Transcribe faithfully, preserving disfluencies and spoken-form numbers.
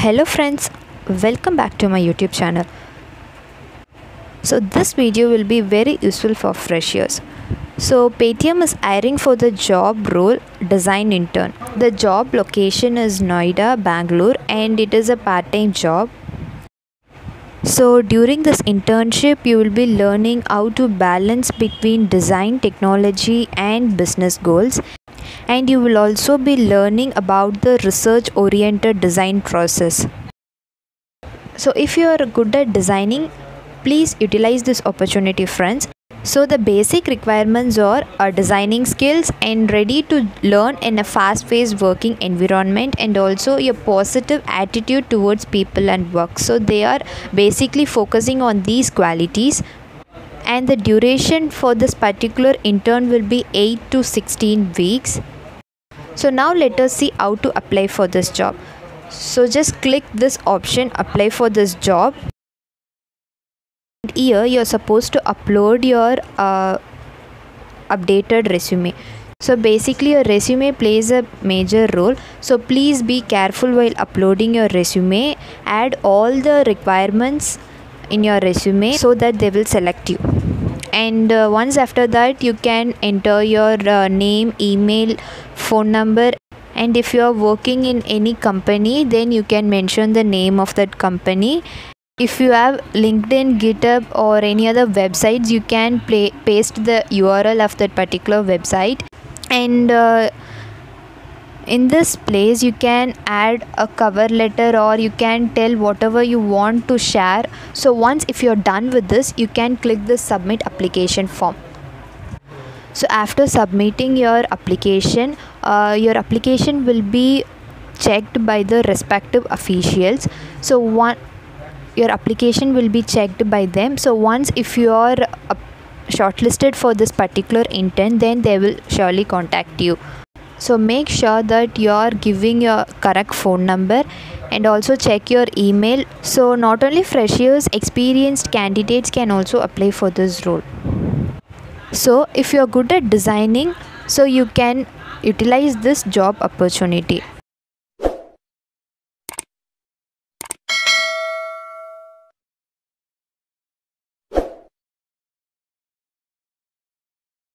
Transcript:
Hello friends, welcome back to my YouTube channel. So this video will be very useful for freshers. So Paytm is hiring for the job role design intern. The job location is Noida, Bangalore, and it is a part-time job. So during this internship you will be learning how to balance between design, technology and business goals. And you will also be learning about the research oriented design process. So if you are good at designing, please utilize this opportunity, friends. So the basic requirements are uh, designing skills and ready to learn in a fast-paced working environment, and also a positive attitude towards people and work. So they are basically focusing on these qualities. And the duration for this particular intern will be eight to sixteen weeks. So now let us see how to apply for this job. So just click this option, apply for this job. Here you're supposed to upload your uh, updated resume. So basically your resume plays a major role, so please be careful while uploading your resume. Add all the requirements in your resume so that they will select you. And uh, once after that you can enter your uh, name, email, phone number, and if you are working in any company then you can mention the name of that company. If you have LinkedIn, GitHub or any other websites, you can play, paste the U R L of that particular website. And uh, in this place you can add a cover letter, or you can tell whatever you want to share. So once if you're done with this, you can click the submit application form. So after submitting your application, uh, your application will be checked by the respective officials. So one your application will be checked by them. So once if you are uh, shortlisted for this particular intern, then they will surely contact you. So make sure that you are giving your correct phone number, and also check your email. So not only freshers, experienced candidates can also apply for this role. So if you are good at designing, so you can utilize this job opportunity.